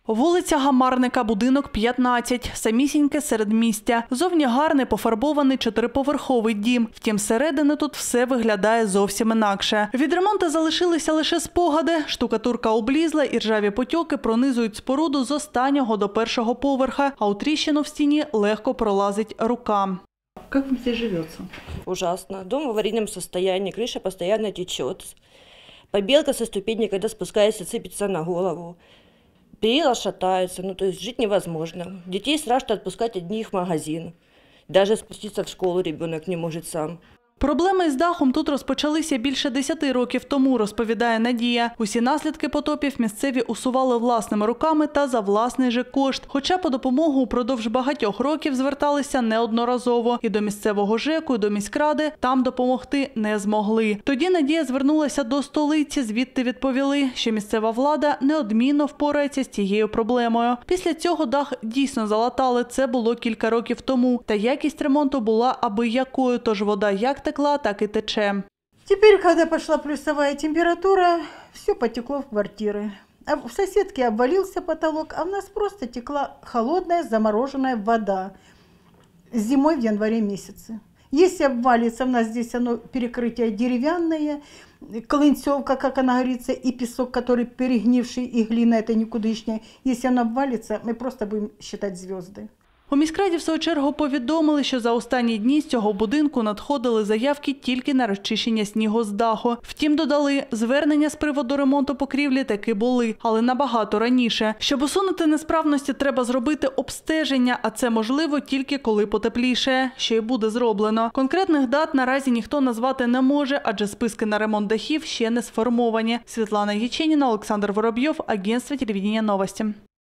Вулиця Гамарника, будинок 15, самісіньке середмістя. Зовні гарний пофарбований 4-поверховий дім. Втім, зсередини тут все виглядає зовсім інакше. Від ремонту залишилися лише спогади. Штукатурка облізла і ржаві потьоки пронизують споруду з останнього до першого поверха, а у тріщину в стіні легко пролазить рука. Как вам здесь живется? Ужасно. Дом в аварийном состоянии, крыша постоянно течет. Побелка со ступеней, когда спускается, сыпется на голову. Перила шатаются, то есть жить невозможно. Детей страшно отпускать одних в магазин. Даже спуститься в школу ребенок не может сам. Проблеми із дахом тут розпочалися більше 10 років тому, розповідає Надія. Усі наслідки потопів місцеві усували власними руками та за власний же кошт. Хоча по допомогу упродовж багатьох років зверталися неодноразово. І до місцевого ЖЕКу, і до міськради там допомогти не змогли. Тоді Надія звернулася до столиці, звідти відповіли, що місцева влада неодмінно впорається з цією проблемою. Після цього дах дійсно залатали, це було кілька років тому. Та якість ремонту була аби якою, тож вода як текла, так и тече. Теперь, когда пошла плюсовая температура, все потекло в квартиры. А в соседке обвалился потолок, а у нас просто текла холодная замороженная вода зимой в январе месяце. Если обвалится, у нас здесь перекрытие деревянное, клинцовка, как она говорится, и песок, который перегнивший, и глина это никудышняя. Если оно обвалится, мы просто будем считать звезды. У міськраді в свою чергу повідомили, що за останні дні з цього будинку надходили заявки тільки на розчищення снігу з даху. Втім, додали, звернення з приводу ремонту покрівлі таки були, але набагато раніше. Щоб усунути несправності, треба зробити обстеження, а це можливо тільки коли потепліше, що й буде зроблено. Конкретних дат наразі ніхто назвати не може, адже списки на ремонт дахів ще не сформовані. Світлана Яченіна, Олександр Воробйов, Агентство телевидения новости.